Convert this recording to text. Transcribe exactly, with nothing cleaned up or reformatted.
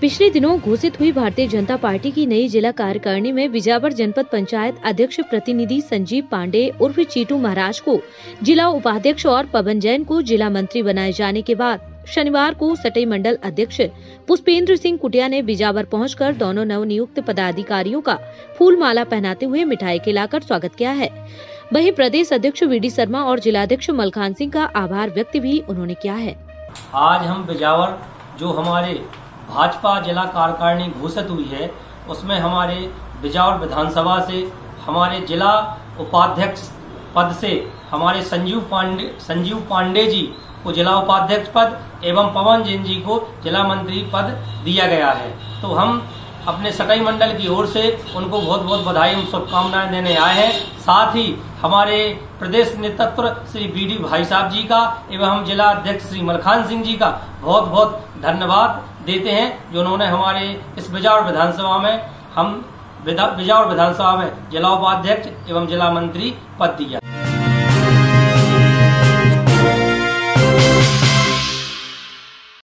पिछले दिनों घोषित हुई भारतीय जनता पार्टी की नई जिला कार्यकारिणी में बिजावर जनपद पंचायत अध्यक्ष प्रतिनिधि संजीव पांडे उर्फ चीटू महाराज को जिला उपाध्यक्ष और पवन जैन को जिला मंत्री बनाए जाने के बाद शनिवार को सटई मंडल अध्यक्ष पुष्पेंद्र सिंह कुटिया ने बिजावर पहुंचकर दोनों नवनियुक्त पदाधिकारियों का फूल माला पहनाते हुए मिठाई खिलाकर स्वागत किया है। वहीं प्रदेश अध्यक्ष वी डी शर्मा और जिलाध्यक्ष मलखान सिंह का आभार व्यक्त भी उन्होंने किया है। आज हम बिजावर जो हमारे भाजपा जिला कार्यकारिणी घोषित हुई है, उसमें हमारे बिजावर विधानसभा से हमारे जिला उपाध्यक्ष पद से हमारे संजीव पांडे संजीव पांडे जी को जिला उपाध्यक्ष पद एवं पवन जैन जी को जिला मंत्री पद दिया गया है। तो हम अपने सटई मंडल की ओर से उनको बहुत बहुत बधाई और शुभकामनाएं देने आए हैं। साथ ही हमारे प्रदेश नेतृत्व श्री बी डी भाई साहब जी का एवं हम जिला अध्यक्ष श्री मलखान सिंह जी का बहुत बहुत धन्यवाद देते हैं, जो उन्होंने हमारे इस बिजावर विधानसभा में हम बिजावर विधानसभा में जिला उपाध्यक्ष एवं जिला मंत्री पद दिया।